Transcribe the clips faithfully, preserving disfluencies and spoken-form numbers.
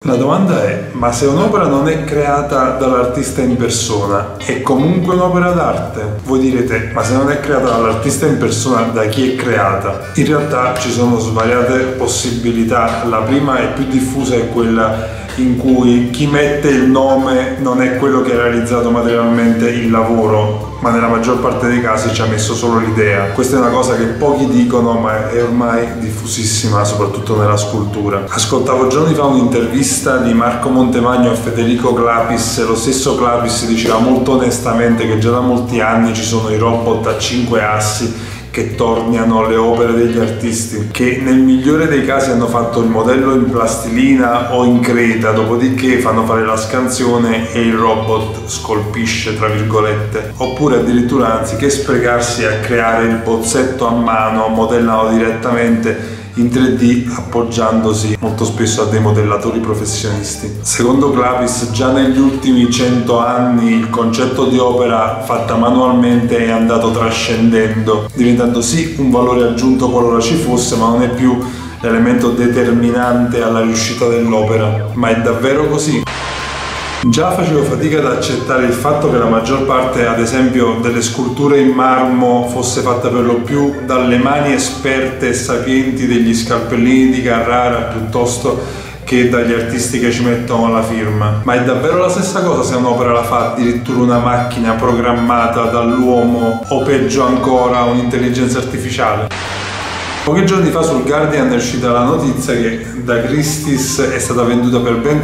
La domanda è, ma se un'opera non è creata dall'artista in persona, è comunque un'opera d'arte? Voi direte, ma se non è creata dall'artista in persona, da chi è creata? In realtà ci sono svariate possibilità. La prima e più diffusa è quella in cui chi mette il nome non è quello che ha realizzato materialmente il lavoro, ma nella maggior parte dei casi ci ha messo solo l'idea. Questa è una cosa che pochi dicono, ma è ormai diffusissima, soprattutto nella scultura. Ascoltavo giorni fa un'intervista di Marco Montemagno a Federico Clapis e lo stesso Clapis diceva molto onestamente che già da molti anni ci sono i robot a cinque assi che torniano le opere degli artisti, che nel migliore dei casi hanno fatto il modello in plastilina o in creta, dopodiché fanno fare la scansione e il robot scolpisce, tra virgolette. Oppure addirittura, anziché sprecarsi a creare il bozzetto a mano, modellano direttamente in tre D appoggiandosi molto spesso a dei modellatori professionisti. Secondo Clapis, già negli ultimi cento anni il concetto di opera fatta manualmente è andato trascendendo, diventando sì un valore aggiunto qualora ci fosse, ma non è più l'elemento determinante alla riuscita dell'opera. Ma è davvero così? Già facevo fatica ad accettare il fatto che la maggior parte, ad esempio, delle sculture in marmo fosse fatta per lo più dalle mani esperte e sapienti degli scalpellini di Carrara piuttosto che dagli artisti che ci mettono la firma. Ma è davvero la stessa cosa se un'opera la fa addirittura una macchina programmata dall'uomo o peggio ancora un'intelligenza artificiale? Pochi giorni fa sul Guardian è uscita la notizia che da Christie's è stata venduta per ben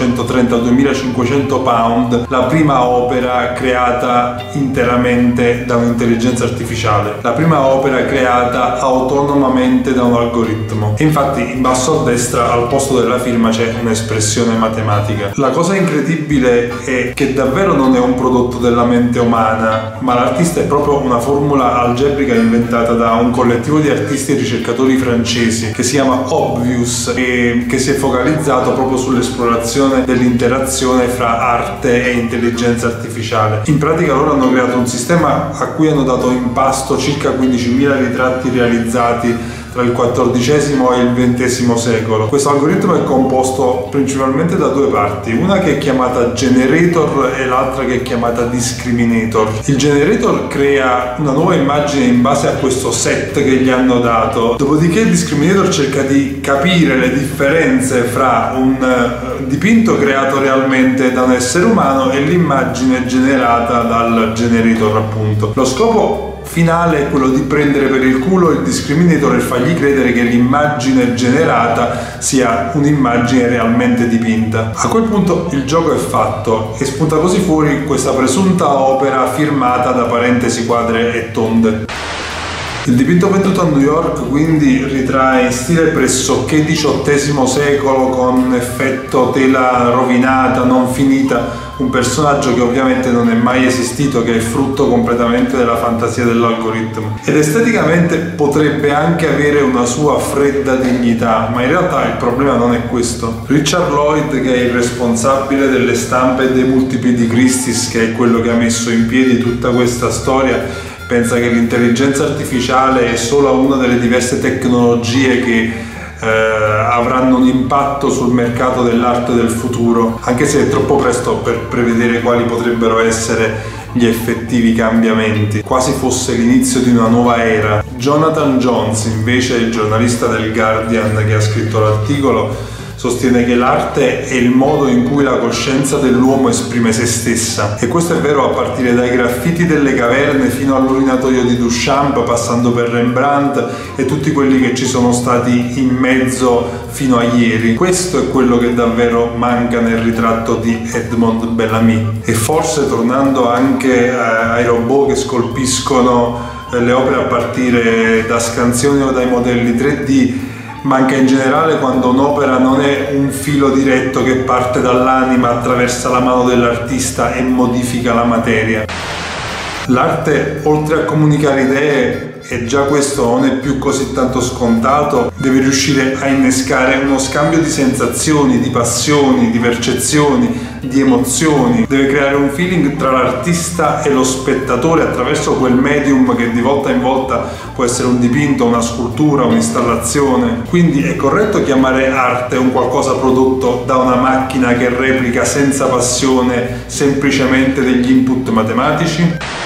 quattrocentotrentaduemilacinquecento pound la prima opera creata interamente da un'intelligenza artificiale, la prima opera creata autonomamente da un algoritmo. E infatti in basso a destra al posto della firma c'è un'espressione matematica. La cosa incredibile è che davvero non è un prodotto della mente umana, ma l'artista è proprio una formula algebrica inventata da un collettivo di artisti e ricercatori francesi che si chiama Obvious e che si è focalizzato proprio sull'esplorazione dell'interazione fra arte e intelligenza artificiale. In pratica loro hanno creato un sistema a cui hanno dato in pasto circa quindicimila ritratti realizzati tra il quattordicesimo e il ventesimo secolo. Questo algoritmo è composto principalmente da due parti, una che è chiamata Generator e l'altra che è chiamata Discriminator. Il Generator crea una nuova immagine in base a questo set che gli hanno dato, dopodiché il Discriminator cerca di capire le differenze fra un dipinto creato realmente da un essere umano e l'immagine generata dal Generator, appunto. Lo scopo finale è quello di prendere per il culo il discriminator e fargli credere che l'immagine generata sia un'immagine realmente dipinta. A quel punto il gioco è fatto e spunta così fuori questa presunta opera firmata da parentesi quadre e tonde. Il dipinto venduto a New York quindi ritrae in stile pressoché diciottesimo secolo, con effetto tela rovinata, non finita, un personaggio che ovviamente non è mai esistito, che è frutto completamente della fantasia dell'algoritmo. Ed esteticamente potrebbe anche avere una sua fredda dignità, ma in realtà il problema non è questo. Richard Lloyd, che è il responsabile delle stampe e dei multipli di Christie's, che è quello che ha messo in piedi tutta questa storia, pensa che l'intelligenza artificiale è solo una delle diverse tecnologie che eh, avranno un impatto sul mercato dell'arte del futuro, anche se è troppo presto per prevedere quali potrebbero essere gli effettivi cambiamenti, quasi fosse l'inizio di una nuova era. Jonathan Jones, invece, il giornalista del Guardian che ha scritto l'articolo, sostiene che l'arte è il modo in cui la coscienza dell'uomo esprime se stessa. E questo è vero a partire dai graffiti delle caverne fino all'urinatorio di Duchamp, passando per Rembrandt e tutti quelli che ci sono stati in mezzo fino a ieri. Questo è quello che davvero manca nel ritratto di Edmond Bellamy. E forse, tornando anche ai robot che scolpiscono le opere a partire da scansioni o dai modelli tre D, manca in generale quando un'opera non è un filo diretto che parte dall'anima, attraversa la mano dell'artista e modifica la materia. L'arte, oltre a comunicare idee, e già questo non è più così tanto scontato, deve riuscire a innescare uno scambio di sensazioni, di passioni, di percezioni, di emozioni. Deve creare un feeling tra l'artista e lo spettatore attraverso quel medium che di volta in volta può essere un dipinto, una scultura, un'installazione. Quindi è corretto chiamare arte un qualcosa prodotto da una macchina macchina che replica senza passione semplicemente degli input matematici?